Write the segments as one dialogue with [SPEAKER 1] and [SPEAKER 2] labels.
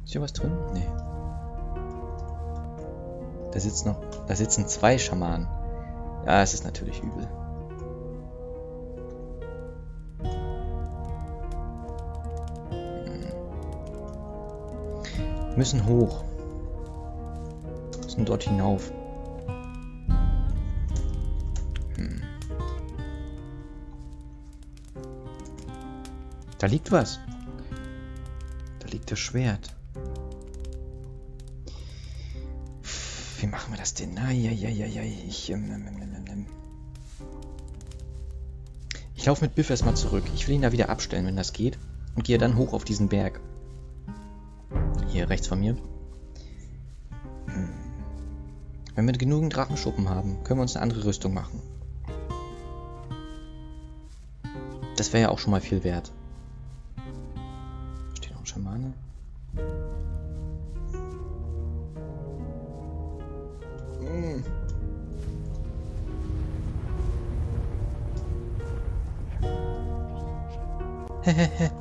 [SPEAKER 1] Ist hier was drin? Nee. Da sitzen 2 Schamanen. Ja, es ist natürlich übel. Wir müssen hoch. Wir müssen dort hinauf. Da liegt was. Da liegt das Schwert. Wie machen wir das denn? Ich laufe mit Biff erstmal zurück. Ich will ihn da wieder abstellen, wenn das geht. Und gehe dann hoch auf diesen Berg. Hier rechts von mir. Wenn wir genügend Drachenschuppen haben, können wir uns eine andere Rüstung machen. Das wäre ja auch schon mal viel wert. Steht noch ein Schamane. Hehehe.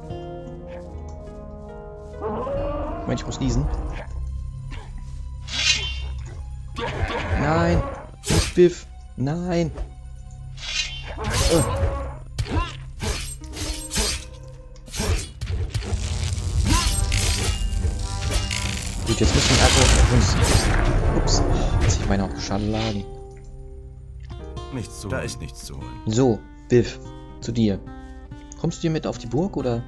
[SPEAKER 1] Moment, ich muss niesen. Nein! Nicht Biff! Nein! Gut, jetzt müssen wir einfach... Ups, hat sich meine auch geschlagen.
[SPEAKER 2] Nichts zu holen. Da ist nichts zu holen.
[SPEAKER 1] So, Biff, zu dir. Kommst du dir mit auf die Burg, oder?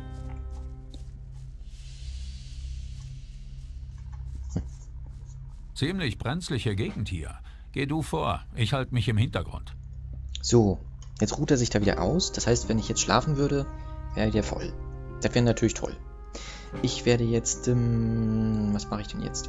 [SPEAKER 3] Ziemlich brenzliche Gegend hier. Geh du vor, ich halte mich im Hintergrund.
[SPEAKER 1] So, jetzt ruht er sich da wieder aus. Das heißt, wenn ich jetzt schlafen würde, wäre der voll. Das wäre natürlich toll. Ich werde jetzt... was mache ich denn jetzt?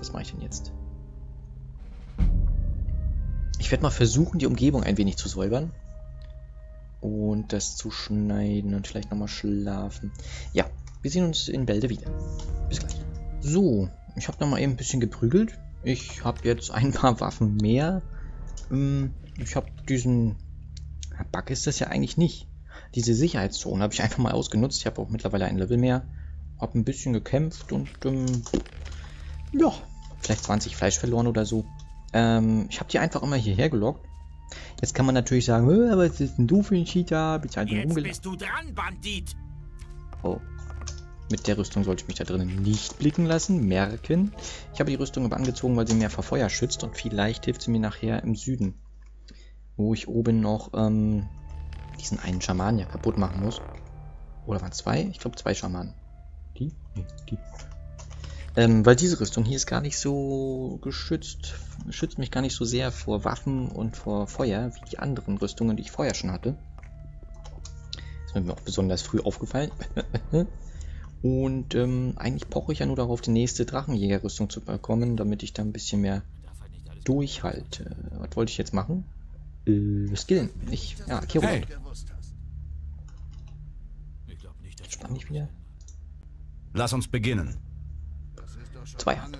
[SPEAKER 1] Ich werde mal versuchen, die Umgebung ein wenig zu säubern. Und das zu schneiden und vielleicht nochmal schlafen. Ja, wir sehen uns in Bälde wieder. Bis gleich. So, ich habe nochmal eben ein bisschen geprügelt. Ich habe jetzt ein paar Waffen mehr. Ich habe diesen... Bug ist das ja eigentlich nicht. Diese Sicherheitszone habe ich einfach mal ausgenutzt. Ich habe auch mittlerweile ein Level mehr. Habe ein bisschen gekämpft und... ja, vielleicht 20 Fleisch verloren oder so. Ich habe die einfach immer hierher gelockt. Jetzt kann man natürlich sagen, aber was ist denn du für ein Cheater?
[SPEAKER 4] Jetzt bist du dran, Bandit!
[SPEAKER 1] Oh. Mit der Rüstung sollte ich mich da drinnen nicht blicken lassen, merken. Ich habe die Rüstung aber angezogen, weil sie mehr vor Feuer schützt und vielleicht hilft sie mir nachher im Süden. Wo ich oben noch diesen einen Schamanen ja kaputt machen muss. Oder waren es 2? Ich glaube 2 Schamanen. Die? Nee, die. Weil diese Rüstung hier ist gar nicht so geschützt. Schützt mich gar nicht so sehr vor Waffen und vor Feuer, wie die anderen Rüstungen, die ich vorher schon hatte. Das ist mir auch besonders früh aufgefallen. Und eigentlich poche ich ja nur darauf, die nächste Drachenjägerrüstung zu bekommen, damit ich da ein bisschen mehr durchhalte. Was wollte ich jetzt machen? Skillen. Ja, Kiro. Hey. Spann ich wieder?
[SPEAKER 2] Lass uns beginnen.
[SPEAKER 1] 2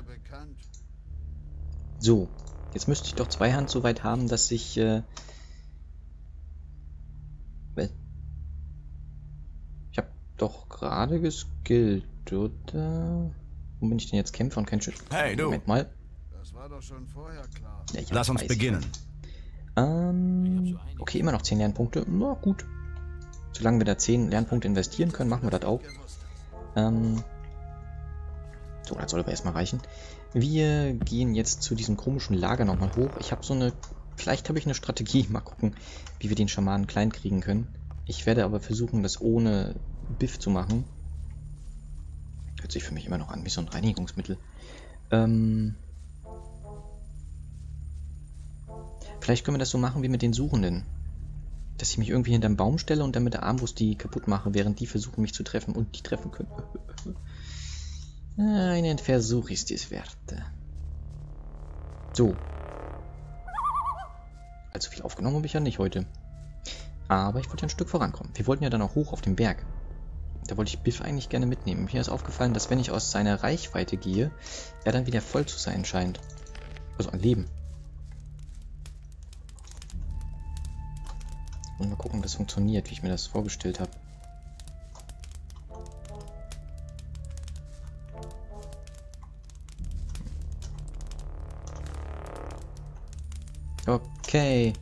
[SPEAKER 1] So, jetzt müsste ich doch 2 Hand so weit haben, dass ich ich habe doch gerade geskillt, oder? Wo bin ich denn jetzt Kämpfer und kein Schütze?
[SPEAKER 2] Hey, du!
[SPEAKER 1] Moment mal.
[SPEAKER 4] Das war doch schon vorher klar.
[SPEAKER 1] Ja,
[SPEAKER 2] lass uns beginnen.
[SPEAKER 1] Okay, immer noch 10 Lernpunkte. Na gut. Solange wir da 10 Lernpunkte investieren können, machen wir das auch. So, das soll aber erstmal reichen. Wir gehen jetzt zu diesem komischen Lager nochmal hoch. Ich habe so eine... Vielleicht habe ich eine Strategie. Mal gucken, wie wir den Schamanen klein kriegen können. Ich werde aber versuchen, das ohne Biff zu machen. Hört sich für mich immer noch an wie so ein Reinigungsmittel. Vielleicht können wir das so machen wie mit den Suchenden. Dass ich mich irgendwie hinterm Baum stelle und dann mit der Armbrust die kaputt mache, während die versuchen mich zu treffen und die treffen können. Einen Versuch ist es wert. So. Allzu viel aufgenommen habe ich ja nicht heute. Aber ich wollte ja ein Stück vorankommen. Wir wollten ja dann auch hoch auf den Berg. Da wollte ich Biff eigentlich gerne mitnehmen. Mir ist aufgefallen, dass wenn ich aus seiner Reichweite gehe, er dann wieder voll zu sein scheint. Also an Leben. Und mal gucken, ob das funktioniert, wie ich mir das vorgestellt habe. Okay.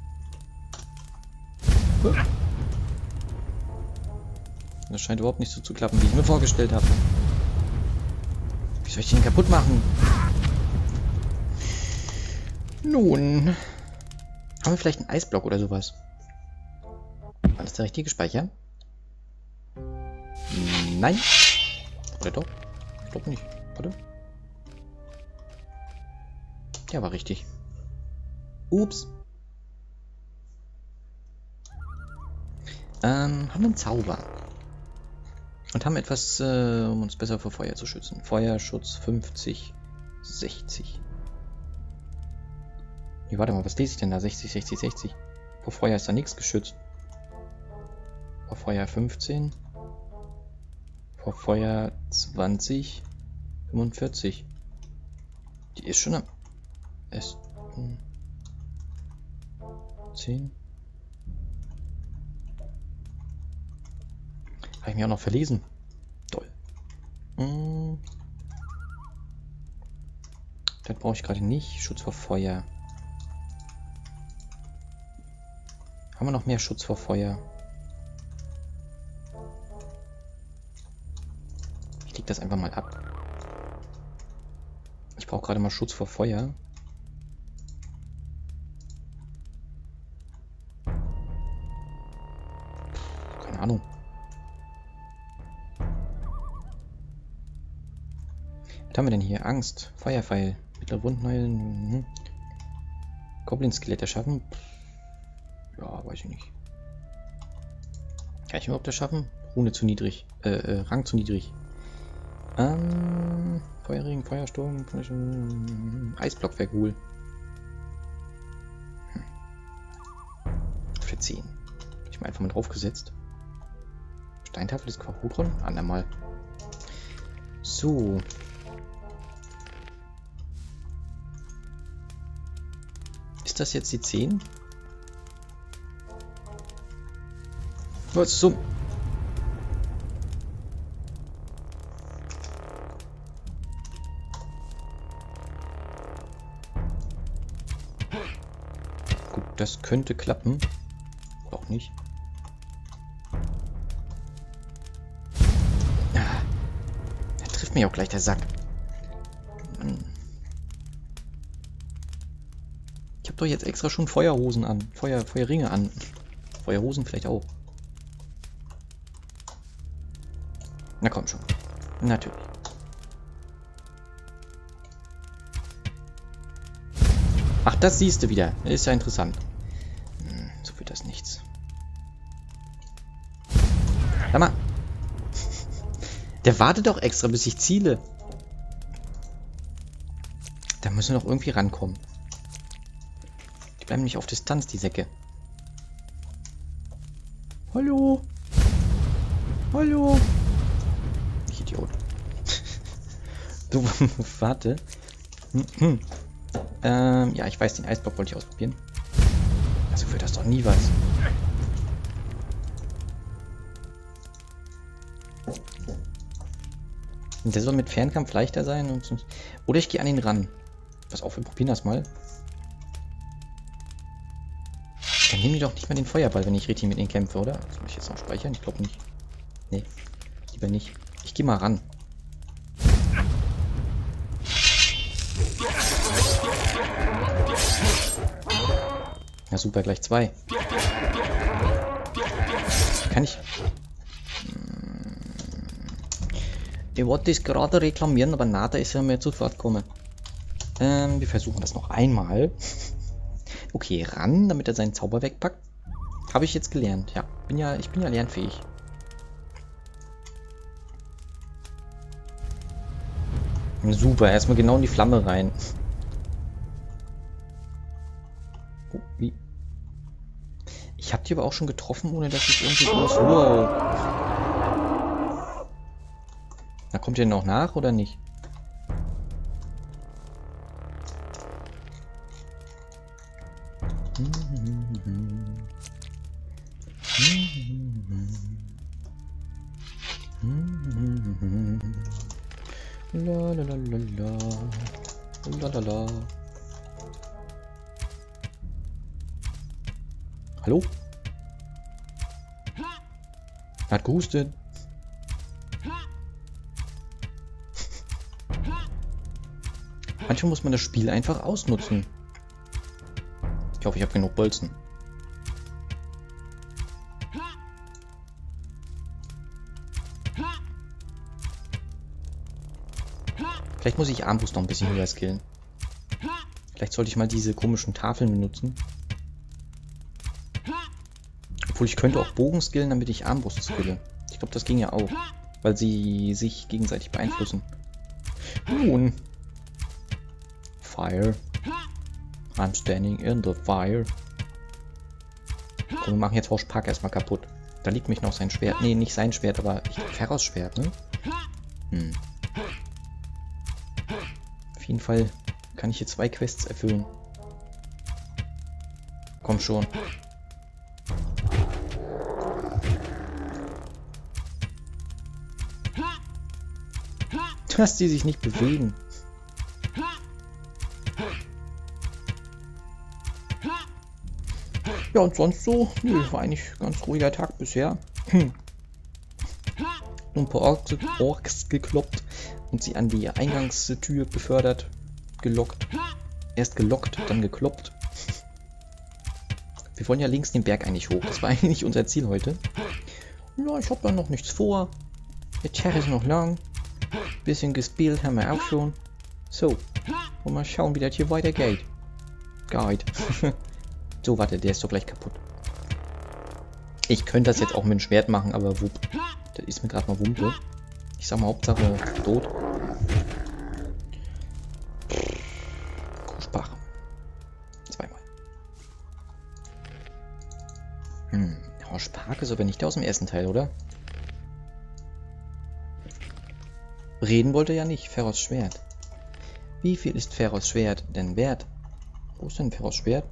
[SPEAKER 1] Das scheint überhaupt nicht so zu klappen, wie ich mir vorgestellt habe. Wie soll ich den kaputt machen? Nun. Haben wir vielleicht einen Eisblock oder sowas? War das der richtige Speicher? Nein. Oder doch? Ich glaube nicht. Warte. Ja, war richtig. Ups. Haben wir einen Zauber. Und haben etwas, um uns besser vor Feuer zu schützen. Feuerschutz 50, 60. Nee, warte mal, was lese ich denn da? 60, 60, 60. Vor Feuer ist da nichts geschützt. Vor Feuer 15. Vor Feuer 20, 45. Die ist schon am... 10. Habe ich mich auch noch verlesen. Toll. Das brauche ich gerade nicht. Schutz vor Feuer. Haben wir noch mehr Schutz vor Feuer? Ich leg das einfach mal ab. Ich brauche gerade mal Schutz vor Feuer. Keine Ahnung. Was haben wir denn hier? Angst. Feuerpfeil. Mittlere Wunden heilen. Goblin-Skelett erschaffen. Ja, weiß ich nicht. Kann ich überhaupt erschaffen? Rune zu niedrig. Rang zu niedrig. Feuerregen, Feuersturm. Eisblock wäre cool. Für 10. Ich mal einfach mal draufgesetzt. Steintafel ist Quahudron. Andermal. So. Ist das jetzt die 10? Was zum... Gut, das könnte klappen. Oder auch nicht. Ah, er trifft mich auch gleich, der Sack. Mann. Ich habe doch jetzt extra schon Feuerhosen an. Feuerringe an. Feuerhosen vielleicht auch. Na komm schon. Natürlich. Ach, das siehst du wieder. Ist ja interessant. So wird das nichts. Sag mal. Der wartet doch extra, bis ich ziele. Da müssen wir doch irgendwie rankommen. Die bleiben nicht auf Distanz, die Säcke. Hallo? Hallo? Ich Idiot. Du, warte. Ja, ich weiß, den Eisblock wollte ich ausprobieren. Also wird das doch nie was. Der soll mit Fernkampf leichter sein. Oder ich gehe an ihn ran. Pass auf, wir probieren das mal. Dann nehmen die doch nicht mal den Feuerball, wenn ich richtig mit ihnen kämpfe, oder? Soll ich jetzt noch speichern? Ich glaube nicht. Nee, lieber nicht. Ich gehe mal ran. Ja, super, gleich 2. Kann ich... Ich wollte das gerade reklamieren, aber nada ist ja mir sofort gekommen. Wir versuchen das noch einmal. Okay, ran, damit er seinen Zauber wegpackt. Habe ich jetzt gelernt, ja. Ich bin ja lernfähig. Super, erstmal genau in die Flamme rein. Oh, wie? Ich habe die aber auch schon getroffen, ohne dass ich irgendwie groß... Wow. Na, kommt ihr noch nach oder nicht? La la la la la la la la. Hallo? Hat gehustet. Manchmal muss man das Spiel einfach ausnutzen. Ich hoffe, ich habe genug Bolzen. Vielleicht muss ich Armbrust noch ein bisschen höher skillen. Vielleicht sollte ich mal diese komischen Tafeln benutzen. Obwohl ich könnte auch Bogen skillen, damit ich Armbrust skille. Ich glaube, das ging ja auch. Weil sie sich gegenseitig beeinflussen. Nun. Fire. I'm standing in the fire. Komm, wir machen jetzt Horsch Park erstmal kaputt. Da liegt mich noch sein Schwert. Nee, nicht sein Schwert, aber ich glaube Ferros Schwert, ne? Auf jeden Fall kann ich hier 2 Quests erfüllen. Komm schon. Dass die sich nicht bewegen. Ja, und sonst so? Nö, war eigentlich ein ganz ruhiger Tag bisher. Ein paar Orks gekloppt und sie an die Eingangstür befördert. Gelockt. Erst gelockt, dann gekloppt. Wir wollen ja links den Berg eigentlich hoch. Das war eigentlich unser Ziel heute. Ja, ich habe da noch nichts vor. Der Tag ist noch lang. Bisschen gespielt haben wir auch schon. So, und mal schauen, wie das hier weitergeht. Guide. So, warte, der ist doch gleich kaputt. Ich könnte das jetzt auch mit dem Schwert machen, aber wupp. Das ist mir gerade mal Wumpe. Ich sag mal, Hauptsache tot. Kuschbach. 2-mal. Horsch Park ist aber nicht der aus dem ersten Teil, oder? Reden wollte ja nicht. Ferros Schwert. Wie viel ist Ferros Schwert denn wert? Wo ist denn Ferros Schwert?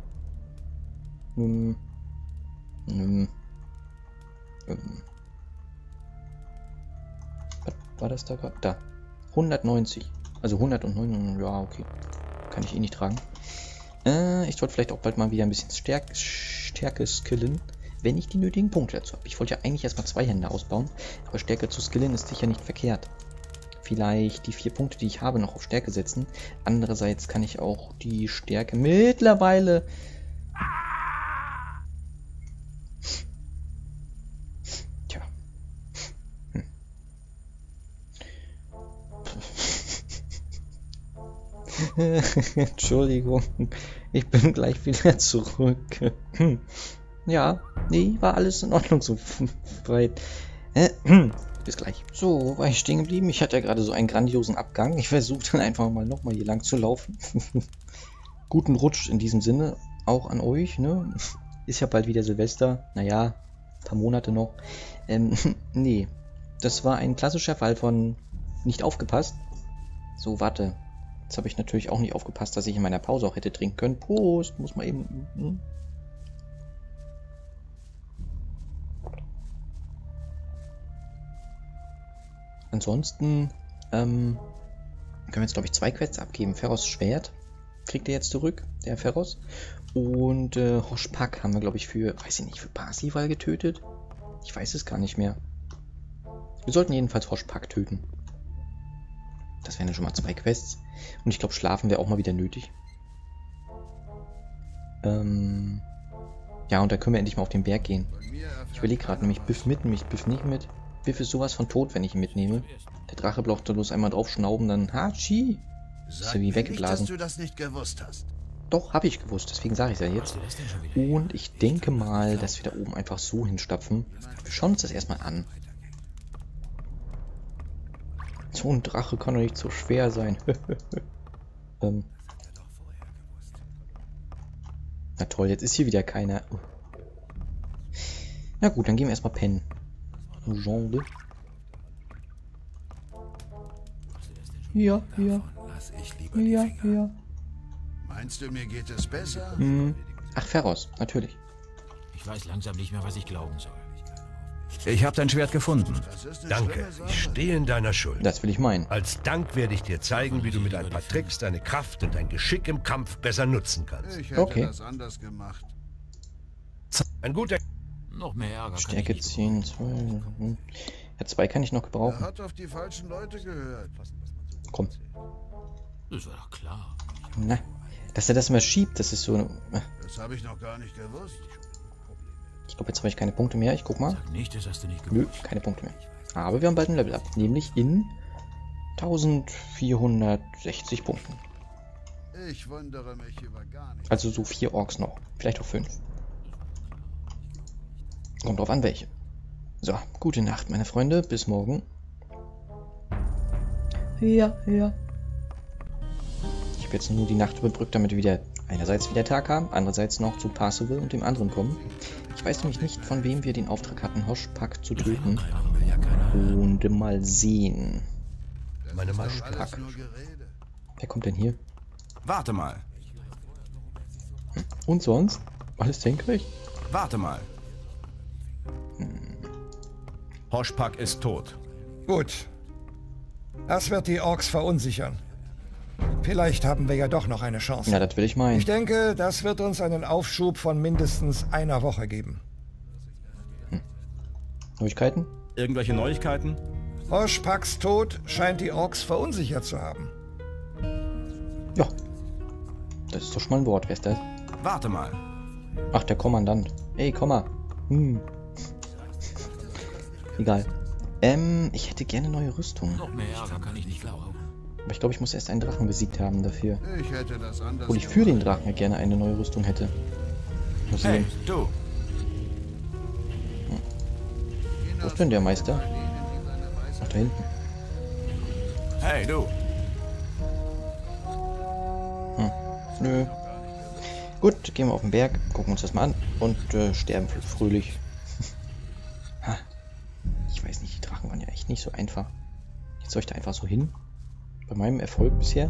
[SPEAKER 1] Was war das da gerade? Da. 190. Also 109. Ja, okay. Kann ich eh nicht tragen. Ich sollte vielleicht auch bald mal wieder ein bisschen Stärke skillen, wenn ich die nötigen Punkte dazu habe. Ich wollte ja eigentlich erstmal 2 Hände ausbauen, aber Stärke zu skillen ist sicher nicht verkehrt. Vielleicht die 4 Punkte, die ich habe, noch auf Stärke setzen. Andererseits kann ich auch die Stärke mittlerweile... Tja. Entschuldigung, ich bin gleich wieder zurück. Ja, nee, war alles in Ordnung so weit. Bis gleich. So, wo war ich stehen geblieben? Ich hatte ja gerade so einen grandiosen Abgang. Ich versuche dann einfach mal nochmal hier lang zu laufen. Guten Rutsch in diesem Sinne. Auch an euch, ne? Ist ja bald wieder Silvester. Naja, ein paar Monate noch. Nee. Das war ein klassischer Fall von nicht aufgepasst. So, warte. Jetzt habe ich natürlich auch nicht aufgepasst, dass ich in meiner Pause auch hätte trinken können. Prost! Muss man eben... Ansonsten können wir jetzt, glaube ich, 2 Quests abgeben. Ferros Schwert kriegt er jetzt zurück, der Ferros. Und Horsch Park haben wir, glaube ich, für, weiß ich nicht, für Parsival getötet. Ich weiß es gar nicht mehr. Wir sollten jedenfalls Horsch Park töten. Das wären ja schon mal 2 Quests. Und ich glaube, schlafen wäre auch mal wieder nötig. Ja, und da können wir endlich mal auf den Berg gehen. Ich überlege gerade, nämlich Biff mit, nämlich Biff nicht mit. Biff ist sowas von tot, wenn ich ihn mitnehme. Der Drache braucht da bloß einmal drauf schnauben, dann Hachi. Ist er wie weggeblasen.
[SPEAKER 4] Nicht, dass du das nicht gewusst hast.
[SPEAKER 1] Doch, habe ich gewusst, deswegen sage ich es ja jetzt. Und ich denke mal, dass wir da oben einfach so hinstapfen. Wir schauen uns das erstmal an. So ein Drache kann doch nicht so schwer sein. Na toll, jetzt ist hier wieder keiner. Na gut, dann gehen wir erstmal pennen. Genre. Ja.
[SPEAKER 4] Meinst du, mir geht es besser?
[SPEAKER 1] Ach, Ferros, natürlich.
[SPEAKER 3] Ich weiß langsam nicht mehr, was ich glauben soll.
[SPEAKER 2] Ich habe dein Schwert gefunden.
[SPEAKER 5] Danke, ich stehe in deiner Schuld.
[SPEAKER 1] Das will ich meinen.
[SPEAKER 5] Als Dank werde ich dir zeigen, wie du mit ein paar Tricks deine Kraft und dein Geschick im Kampf besser nutzen kannst.
[SPEAKER 4] Ich hätte das anders gemacht.
[SPEAKER 5] Ein guter...
[SPEAKER 3] Noch mehr Ärger
[SPEAKER 1] Stärke 10, 2. Ja, 2 kann ich noch
[SPEAKER 4] Er
[SPEAKER 1] gebrauchen.
[SPEAKER 4] hat auf die falschen Leute gehört.
[SPEAKER 1] Komm.
[SPEAKER 3] Das war doch klar.
[SPEAKER 1] Na, dass er das immer schiebt, das ist so...
[SPEAKER 4] Das habe ich noch gar nicht gewusst.
[SPEAKER 1] Ich glaube, jetzt habe ich keine Punkte mehr. Ich guck mal.
[SPEAKER 3] Sag nicht, das hast du nicht
[SPEAKER 1] Nö,
[SPEAKER 3] gewusst.
[SPEAKER 1] keine Punkte mehr. Aber wir haben bald ein Level up. Nämlich in 1460 Punkten.
[SPEAKER 4] Ich wundere mich über gar nichts.
[SPEAKER 1] Also so 4 Orks noch. Vielleicht auch 5. Kommt drauf an, welche. So, gute Nacht, meine Freunde. Bis morgen. Ja. Ich habe jetzt nur die Nacht überbrückt, damit wir wieder einerseits wieder Tag haben, andererseits noch zu Parzival und dem anderen kommen. Ich weiß nämlich nicht, von wem wir den Auftrag hatten, Hoshpak zu töten. Und mal sehen.
[SPEAKER 5] Meine
[SPEAKER 4] Das ist
[SPEAKER 5] Maske.
[SPEAKER 4] doch alles nur Gerede.
[SPEAKER 1] Wer kommt denn hier?
[SPEAKER 2] Warte mal.
[SPEAKER 1] Und sonst? Alles senkrecht?
[SPEAKER 2] Warte mal. Hoshpak ist tot.
[SPEAKER 6] Gut. Das wird die Orks verunsichern. Vielleicht haben wir ja doch noch eine Chance.
[SPEAKER 1] Ja, das will ich meinen.
[SPEAKER 6] Ich denke, das wird uns einen Aufschub von mindestens einer Woche geben.
[SPEAKER 1] Neuigkeiten?
[SPEAKER 2] Irgendwelche Neuigkeiten?
[SPEAKER 6] Hoshpaks Tod scheint die Orks verunsichert zu haben.
[SPEAKER 1] Ja. Das ist doch schon mal ein Wort. Wer ist das?
[SPEAKER 2] Warte mal.
[SPEAKER 1] Ach, der Kommandant. Ey, komm mal. Egal. Ich hätte gerne neue Rüstung.
[SPEAKER 3] Noch mehr Ärger kann ich nicht glauben.
[SPEAKER 1] Aber ich glaube, ich muss erst einen Drachen besiegt haben dafür.
[SPEAKER 4] Ich hätte das anders
[SPEAKER 1] Obwohl ich für den Drachen ja gerne eine neue Rüstung hätte. Mal
[SPEAKER 2] Hey,
[SPEAKER 1] sehen.
[SPEAKER 2] du.
[SPEAKER 1] Wo ist denn der Meister? Ach, da hinten.
[SPEAKER 2] Hey, du.
[SPEAKER 1] Nö. Gut, gehen wir auf den Berg, gucken uns das mal an und sterben fröhlich. Ha. Ich weiß nicht, die Drachen waren ja echt nicht so einfach. Jetzt soll ich da einfach so hin? Bei meinem Erfolg bisher.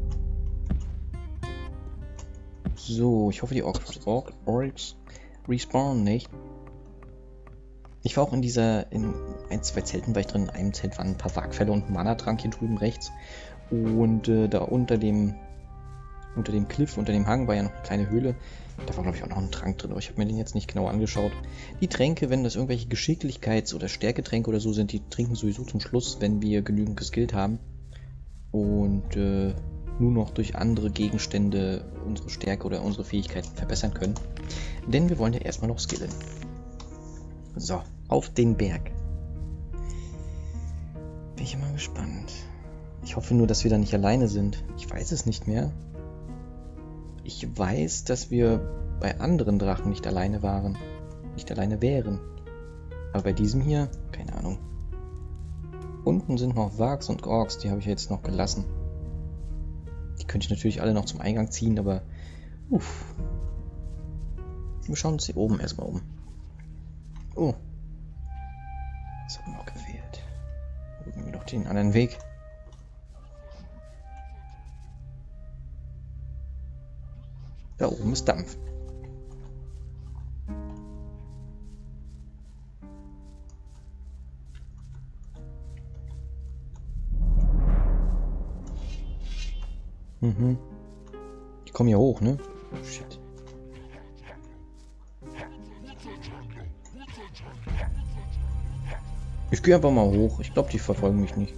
[SPEAKER 1] So, ich hoffe, die Orks respawnen nicht. Ich war auch in ein, zwei Zelten war ich drin. In einem Zelt waren ein paar Wagfälle und ein Mana-Trank hier drüben rechts. Und da unter dem Cliff, unter dem Hang war ja noch eine kleine Höhle. Da war, glaube ich, auch noch ein Trank drin, aber ich habe mir den jetzt nicht genau angeschaut. Die Tränke, wenn das irgendwelche Geschicklichkeits- oder Stärketränke oder so sind, die trinken sowieso zum Schluss, wenn wir genügend geskillt haben. Und nur noch durch andere Gegenstände unsere Stärke oder unsere Fähigkeiten verbessern können. Denn wir wollen ja erstmal noch skillen. So, auf den Berg. Bin ich mal gespannt. Ich hoffe nur, dass wir da nicht alleine sind. Ich weiß es nicht mehr. Ich weiß, dass wir bei anderen Drachen nicht alleine waren. Nicht alleine wären. Aber bei diesem hier, keine Ahnung. Unten sind noch Wargs und Orks, die habe ich jetzt noch gelassen. Die könnte ich natürlich alle noch zum Eingang ziehen, aber... Uff. Wir schauen uns hier oben erstmal um. Oh. Das hat mir noch gefehlt. Gucken wir doch den anderen Weg. Da oben ist Dampf. Die kommen hier hoch, ne? Shit. Ich gehe einfach mal hoch. Ich glaube, die verfolgen mich nicht.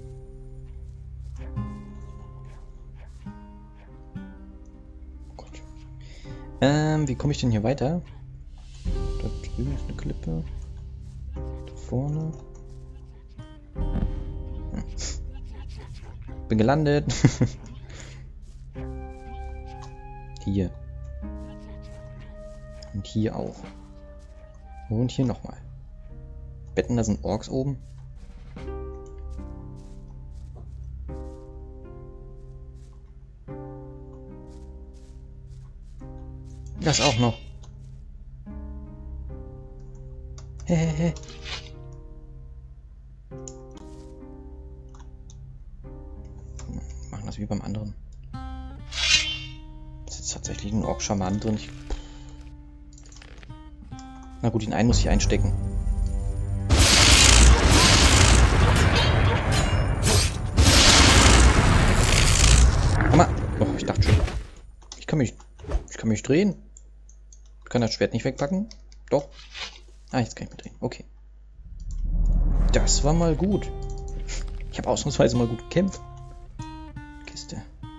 [SPEAKER 1] Gott. Wie komme ich denn hier weiter? Da drüben ist eine Klippe. Da vorne. Bin gelandet. Hier. Und hier auch. Und hier nochmal. Betten, da sind Orks oben. Das auch noch. Hehehe. Machen das wie beim anderen. Da ist tatsächlich ein Ork-Schaman drin. Na gut, den einen muss ich einstecken. Komm mal. Oh, ich dachte schon. Ich kann mich drehen. kann das Schwert nicht wegpacken. Doch. Ah, jetzt kann ich mit drehen. Okay. Das war mal gut. Ich habe ausnahmsweise mal gut gekämpft. Kiste.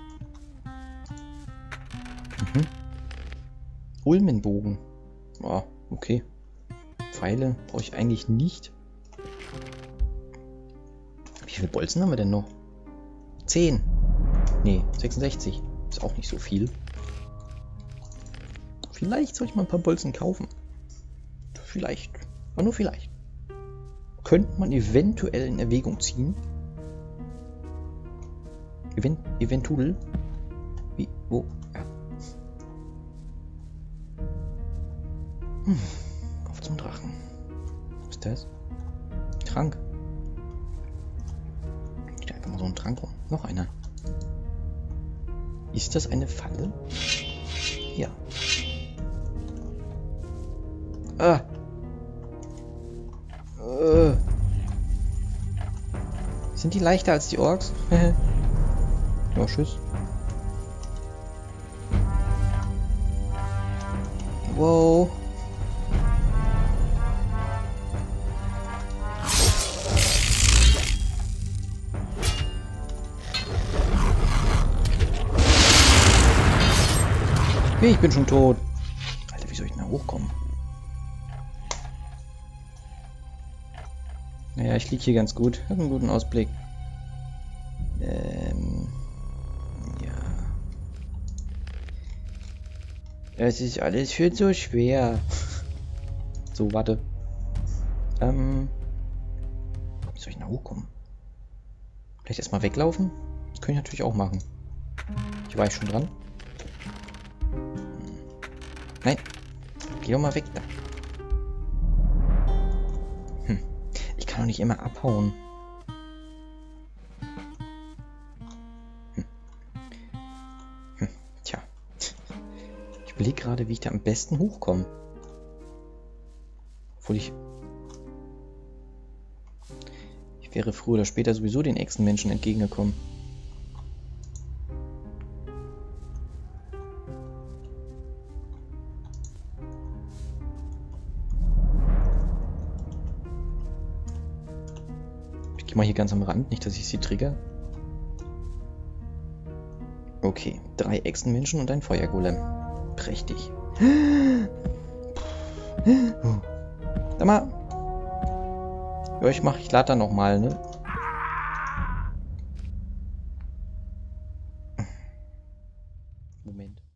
[SPEAKER 1] Ulmenbogen. Oh, okay. Pfeile brauche ich eigentlich nicht. Wie viele Bolzen haben wir denn noch? 10. Nee, 66. Ist auch nicht so viel. Vielleicht soll ich mal ein paar Bolzen kaufen. Vielleicht. Aber nur vielleicht. Könnte man eventuell in Erwägung ziehen. Eventuell. Wie? Wo? Ja. Auf zum Drachen. Was ist das? Trank. Ich einfach mal so einen Trank rum. Noch einer. Ist das eine Falle? Ja. Ah. Sind die leichter als die Orks? Ja, tschüss. Wow. Okay, ich bin schon tot. Alter, wie soll ich denn da hochkommen? Naja, ich liege hier ganz gut. Hab einen guten Ausblick. Ja. Es ist alles viel zu schwer. So, warte. Wie soll ich da hochkommen? Vielleicht erstmal weglaufen? Das könnte ich natürlich auch machen. Hier war ich schon dran. Nein. Geh doch mal weg da. Ich kann doch nicht immer abhauen. Tja. Ich überlege gerade, wie ich da am besten hochkomme. Obwohl ich wäre früher oder später sowieso den Echsenmenschen entgegengekommen. Ich gehe mal hier ganz am Rand, nicht, dass ich sie trigger. Okay, 3 Echsenmenschen und ein Feuergolem. Prächtig. Sag mal. Ja, ich lade da nochmal, ne? Moment.